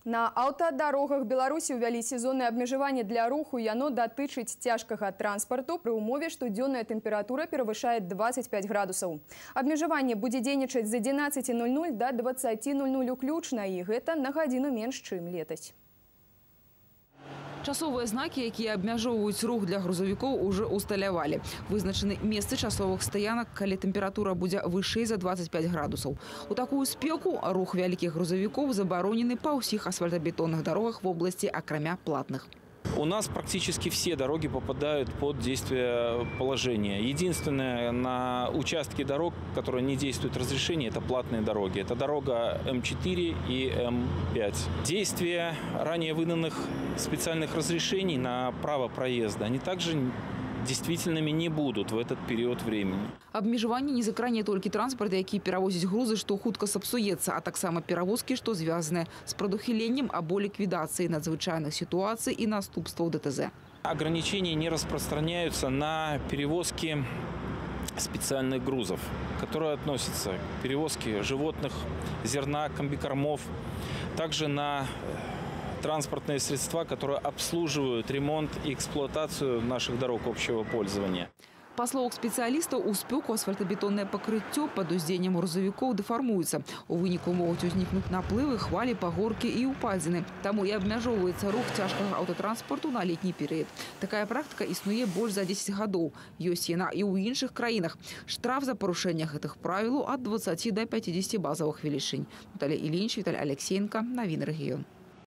На аўтадарогах Беларусі ўвялі сезоннае абмежаванне для руху. Яно датычыць цяжкага транспарту пры ўмове, што дзённая тэмпература перавышае 25 градусаў. Абмежаванне будзе дзейнічаць з 11:00 до 20:00 уключна, і гэта на гадзіну менш, чым летась. Часовыя знакі, якія абмяжоўваюць рух для грузавікоў, уже усталявалі. Вызначаны месцы часовых стаянак, калі тэмпература будзе вышэй за 25 градусаў. У такую спеку рух вялікіх грузавікоў забаронены па ўсіх асфальтабетонных дарогах в области, акрамя платных. У нас практически все дороги попадают под действие положения. Единственное, на участке дорог, которые не действуют разрешение, это платные дороги. Это дорога М4 и М5. Действие ранее выданных специальных разрешений на право проезда, они также действительными не будут в этот период времени. Абмежаванне не закране толькі транспорт, які перавозіць грузы, што хутка сапсуецца, а таксама перавозкі, што звязаныя з прадухіленнем або ліквідацыяй надзвычайных сітуацый і наступстваў ДТЗ. Ограничения не распространяются на перевозки специальных грузов, которые относятся к перевозке животных, зерна, комбикормов, также на транспортные средства, которые обслуживают ремонт и эксплуатацию наших дорог общего пользования. Па словах спецыялістаў, у спёку асфальтабетоннае пакрыццё пад уздзеяннем грузавікоў дэфармуецца. У выніку могуць узнікнуць наплывы, хвалі, пагоркі і ўпадзіны. Таму і абмяжоўваецца рух цяжкага аўтатранспарту на летні перыяд. Такая практыка існуе больш за 10 гадоў. Ёсць яна і ў іншых краінах. Штраф за парушэнне гэтых правілаў ад 20 до 50 базавых велічынь. Наталья Ильинич, Виталий Алексеенко. Новины регион.